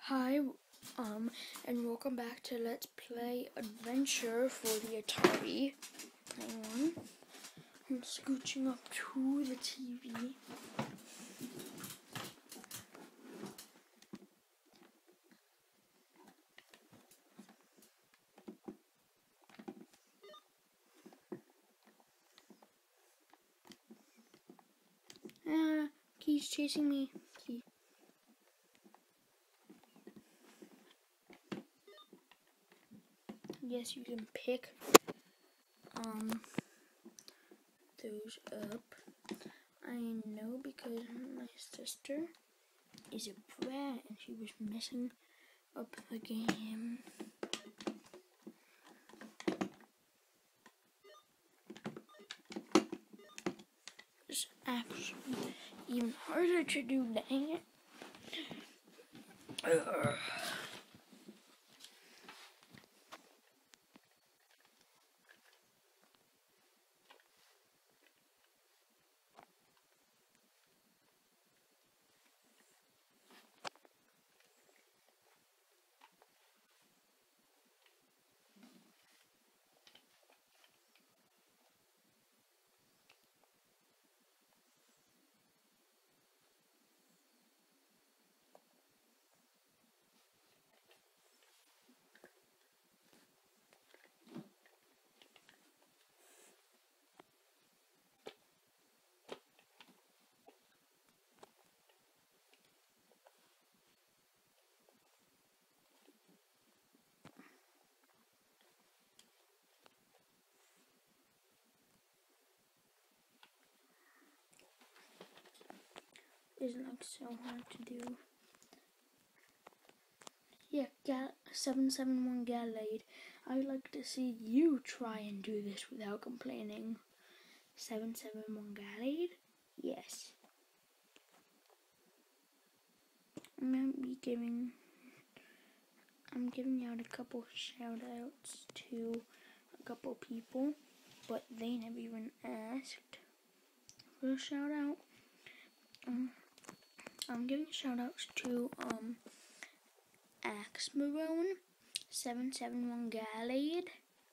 Hi, and welcome back to Let's Play Adventure for the Atari. Hang on. I'm scooching up to the TV. Key's chasing me. Key. Yes, you can pick those up. I know because my sister is a brat and she was messing up the game. It's actually even harder to do, dang it. Is like so hard to do. Yeah, 771 Gallade. I'd like to see you try and do this without complaining. 771 Gallade? Yes. I'm giving out a couple shout outs to a couple people, but they never even asked for a shout out. I'm giving shout outs to Axe Marone, 771 Gallade,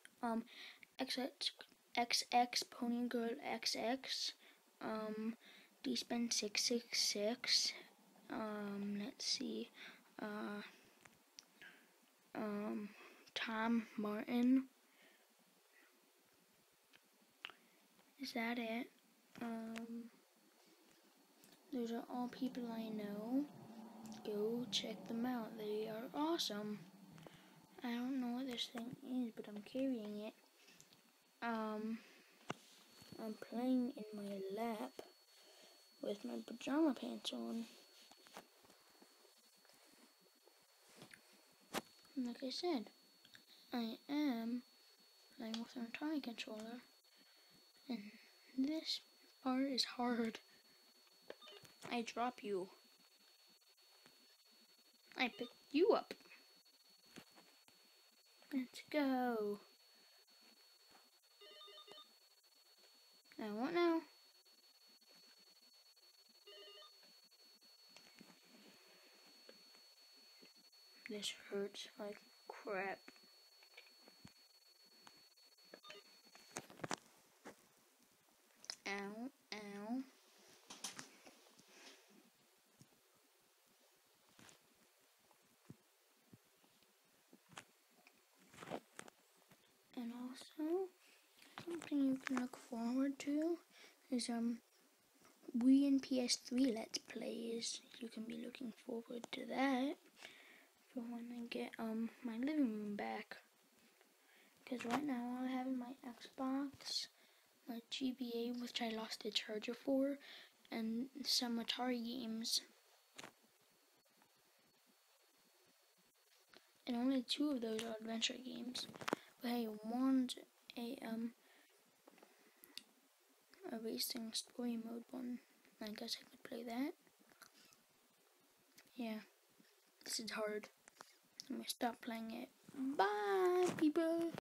XX Pony Girl XX, D-Spend 666, let's see, Tom Martin. Is that it? Those are all people I know. Go check them out. They are awesome. I don't know what this thing is, but I'm carrying it. I'm playing in my lap with my pajama pants on. And like I said, I am playing with an Atari controller. And this part is hard. I drop you. I pick you up. Let's go. Now what now? This hurts like crap. Ow, ow. And also, something you can look forward to is Wii and PS3 Let's Plays. You can be looking forward to that for when I get my living room back. Because right now I have my Xbox, my GBA, which I lost the charger for, and some Atari games. And only 2 of those are adventure games. But hey, one's a racing story mode one. I guess I could play that. Yeah, this is hard. I'm gonna stop playing it. Bye, people.